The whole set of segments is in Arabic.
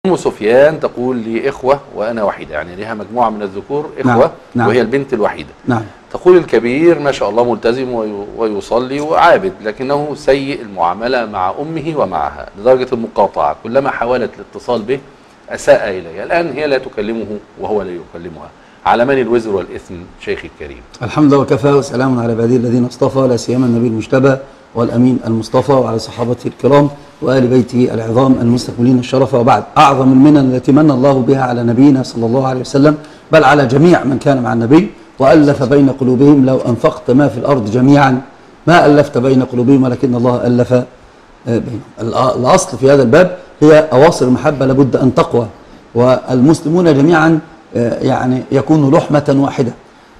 أم سفيان تقول لي إخوة وأنا وحيدة، يعني لها مجموعة من الذكور إخوة. نعم. وهي البنت الوحيدة. نعم. تقول الكبير ما شاء الله ملتزم ويصلي وعابد، لكنه سيء المعاملة مع أمه ومعها لدرجة المقاطعة، كلما حاولت الاتصال به أساء إليه. الآن هي لا تكلمه وهو لا يكلمها، على من الوزر والإثم شيخي الكريم؟ الحمد لله وكفى وسلام على عباده الذين اصطفى، لا سيما النبي المجتبى والأمين المصطفى وعلى صحابته الكرام وآل بيته العظام المستكملين الشرف. وبعد، أعظم المنن التي من الله بها على نبينا صلى الله عليه وسلم، بل على جميع من كان مع النبي، وألف بين قلوبهم. لو أنفقت ما في الأرض جميعا ما ألفت بين قلوبهم ولكن الله ألف بينهم. الأصل في هذا الباب هي أواصر المحبة لابد أن تقوى، والمسلمون جميعا يعني يكونوا لحمة واحدة،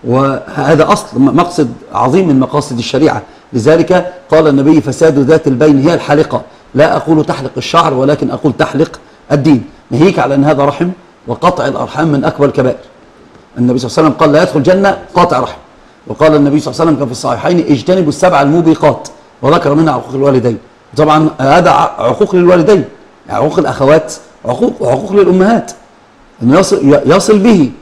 وهذا أصل مقصد عظيم من مقاصد الشريعة. لذلك قال النبي: فساد ذات البين هي الحالقة. لا أقول تحلق الشعر ولكن أقول تحلق الدين، ناهيك على أن هذا رحم، وقطع الأرحام من أكبر الكبائر. النبي صلى الله عليه وسلم قال: لا يدخل الجنة قاطع رحم. وقال النبي صلى الله عليه وسلم كان في الصحيحين: اجتنبوا السبع الموبقات، وذكر منها عقوق الوالدين. طبعا هذا عقوق للوالدين، عقوق الأخوات، عقوق للأمهات، أنه يصل به.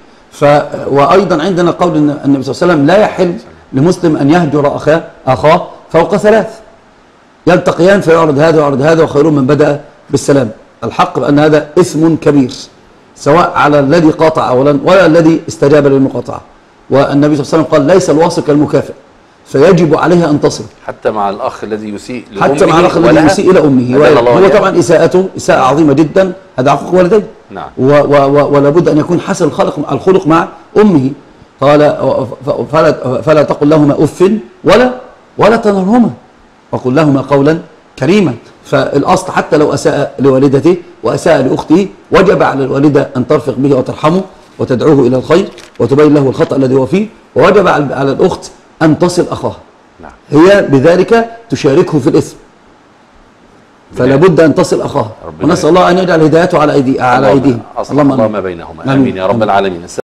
وأيضا عندنا قول النبي صلى الله عليه وسلم: لا يحل لمسلم أن يهجر أخاه فوق ثلاث، يلتقيان فيعرض هذا ويعرض هذا، وخيرهم من بدأ بالسلام. الحق بأن هذا إثم كبير، سواء على الذي قاطع أولا ولا الذي استجاب للمقاطعة. والنبي صلى الله عليه وسلم قال: ليس الواصل كالمكافئ، فيجب عليه أن تصل حتى مع الأخ الذي يسيء لأمه، حتى مع الأخ الذي يسيء إلى أمه. هو طبعا إساءته إساءة عظيمة جدا، هذا عقوق والديه. نعم. ولا بد أن يكون حسن الخلق مع أمه. قال: فلا تقل لهما أف ولا تنهرهما، وقل لهما قولا كريما. فالأصل حتى لو أساء لوالدته وأساء لأخته، وجب على الوالدة أن ترفق به وترحمه وتدعوه إلى الخير وتبين له الخطأ الذي هو فيه، ووجب على الأخت أن تصل أخاها. نعم. هي بذلك تشاركه في الإثم، فلا بد أن تصل أخاها، ونسأل الله أن يجعل هدايته على أيديهم. اللهم ما بينهما. آمين يا رب العالمين.